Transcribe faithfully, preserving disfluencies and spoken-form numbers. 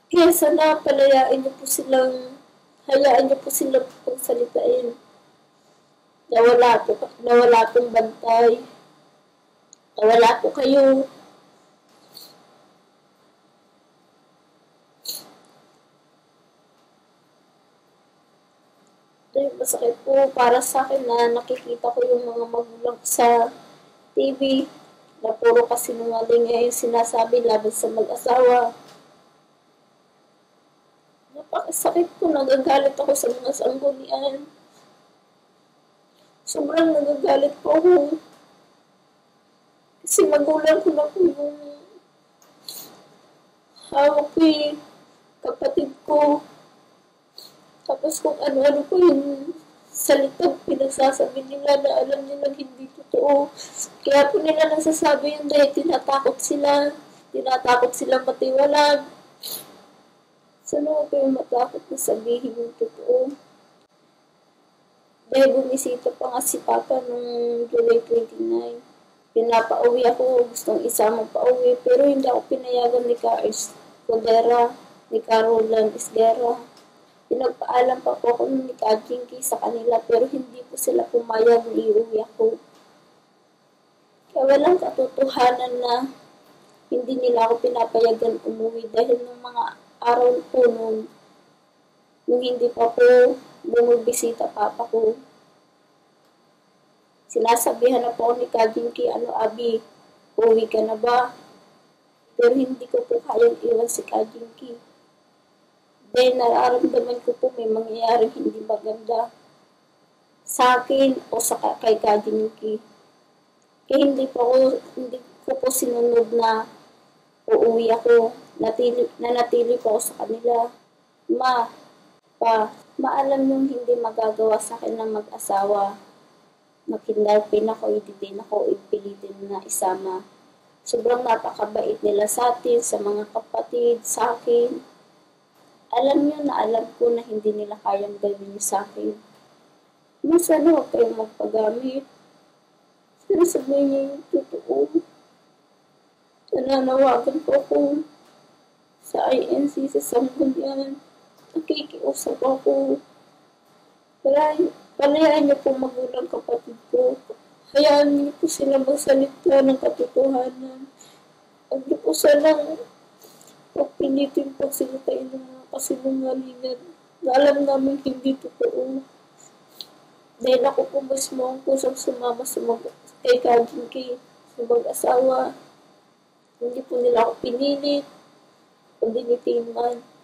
Kaya sana palayain niyo po silang, hayaan niyo po silang pagsalitain. Nawala po, nawala pong bantay. Nawala po kayo. Dahil masakit po para sa akin na nakikita ko yung mga magulang sa T V na puro kasinungaling nga yung sinasabi laban sa mag-asawa. Napakasakit po, nagagalit ako sa mga sanggunian. Sobrang nagagalit po ako. Kasi magulang ko na po yung hawak ko eh, kapatid ko. Tapos kung ano-ano po yung salitang pinagsasabi nila na alam nilang hindi totoo. Kaya po nila nasasabi yun dahil tinatakot sila. Tinatakot silang matiwalag. Sana ko kayo matakot na sabihin yung totoo. Dahil bumisita pa nga si Papa nung July twenty-nine. Pinapauwi ako, gustong isamang pauwi, pero hindi ako pinayagan ni Ka Escudera, ni Carolan Esguera. Pinagpaalam pa po ako ni Ka Jinky sa kanila, pero hindi po sila pumayag na iuwi ako. Kaya walang katotohanan na hindi nila ako pinapayagan umuwi dahil nung mga araw po nung, nung hindi pa po bumibisita Papa ko. Sinasabihan na po ni Ka Jinky, ano Abi, uwi ka na ba? Pero hindi ko po kayang iwan si Ka Jinky. Dahil nararamdaman ko po may mangyayaring hindi maganda sa akin o sa kay Ka Jinky. Kaya hindi po, ako, hindi ko po sinunod na uuwi ako. Natili, nanatili po ako sa kanila. Ma, pa, maalam yung hindi magagawa sa akin ng mag-asawa. Nakindalpin ako, hindi din ako ipilitin na isama. Sobrang napakabait nila sa atin, sa mga kapatid, sa akin. Alam nyo na alam ko na hindi nila kayang gawin sa akin. Masana huwag kayong magpagamit. Pero sabihin niyo yung totoo. Nananawagan po ako sa I N C, sa sanggunian. Nakikiusap ako. Palayan, palayan niyo po magulang kapatid ko. Hayaan niyo po sila magsalita ng katotohanan. Huwag niyo po sanang pagpilitin pagsalitain ng mga kasinungalingan na alam namin hindi totoo. Dahil ako po mismo ang kusang sumama sa mag- kay Ka Jinky, sa mag-asawa. Hindi po nila ako pinilit o dinitiman.